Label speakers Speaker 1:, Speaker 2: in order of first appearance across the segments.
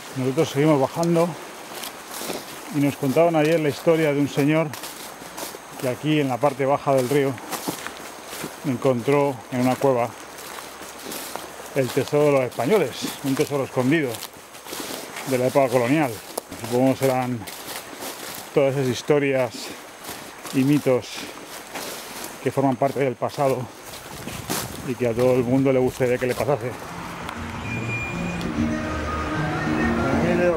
Speaker 1: Nosotros seguimos bajando y nos contaban ayer la historia de un señor que aquí en la parte baja del río encontró en una cueva el tesoro de los españoles, un tesoro escondido de la época colonial. Supongo que serán todas esas historias y mitos que forman parte del pasado y que a todo el mundo le gustaría que le pasase. Emilio,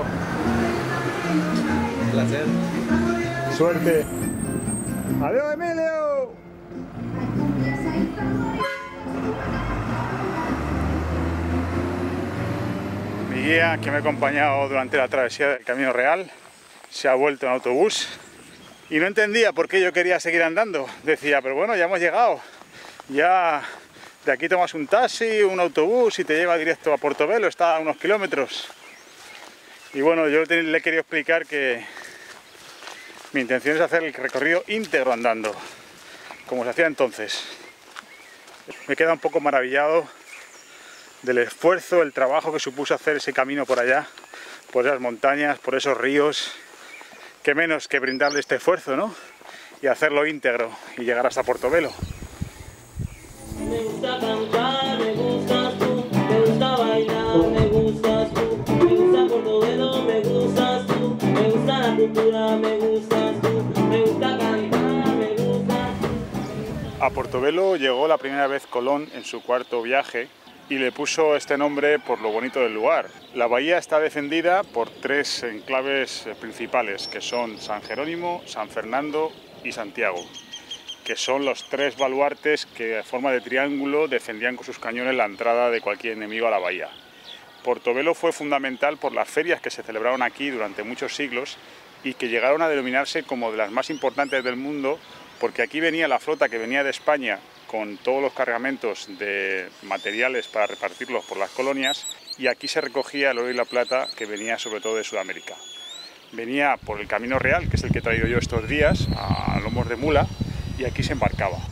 Speaker 2: Un placer.
Speaker 1: suerte. Adiós, Emilio. Mi guía, que me ha acompañado durante la travesía del Camino Real, se ha vuelto en autobús y no entendía por qué yo quería seguir andando. Decía, pero bueno, ya hemos llegado, ya de aquí tomas un taxi, un autobús y te lleva directo a Portobelo, está a unos kilómetros. Y bueno, yo le he querido explicar que mi intención es hacer el recorrido íntegro andando, como se hacía entonces. Me queda un poco maravillado del esfuerzo, el trabajo que supuso hacer ese camino por allá, por esas montañas, por esos ríos. Qué menos que brindarle este esfuerzo, ¿no? Y hacerlo íntegro y llegar hasta Portobelo.
Speaker 3: Me gusta cantar, me gustas tú, me gusta bailar, me gustas tú, me gusta Portobelo, me gustas tú, me gusta la cultura, me gustas tú, me gusta cantar, me gustas tú.
Speaker 1: A Portobelo llegó la primera vez Colón en su cuarto viaje y le puso este nombre por lo bonito del lugar. La bahía está defendida por tres enclaves principales, que son San Jerónimo, San Fernando y Santiago, que son los tres baluartes que en forma de triángulo defendían con sus cañones la entrada de cualquier enemigo a la bahía. Portobelo fue fundamental por las ferias que se celebraron aquí durante muchos siglos y que llegaron a denominarse como de las más importantes del mundo, porque aquí venía la flota que venía de España con todos los cargamentos de materiales para repartirlos por las colonias, y aquí se recogía el oro y la plata que venía sobre todo de Sudamérica. Venía por el Camino Real, que es el que he traído yo estos días, a lomos de mula, y aquí se embarcaba.